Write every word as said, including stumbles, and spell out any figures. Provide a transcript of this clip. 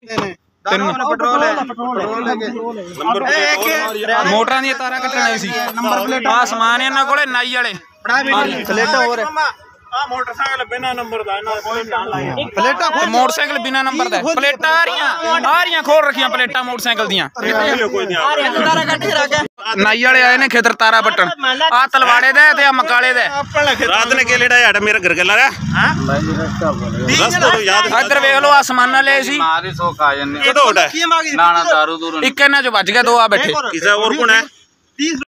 Motor दी तारा कट्टने सी आ समान इन्हां कोले नाई वाले मोटरसाइकिल बिना नंबर दा प्लेटा मोटरसाइकिल बिना नंबर दा प्लेटा आ रही आ रही खोल रखियां प्लेटा मोटरसाइकिल दियां नाई वाले आए ने खेतर तारा बट्टन आ तलवाड़े दे ते आ मकाले दे रात ने के लेड़ा यार मेरा घर गला हां इधर देख लो आसमाना ले सी कदों ना ना दारू दूर इक इन्हां जो बच गया दो आ बैठे किसे और कौन है।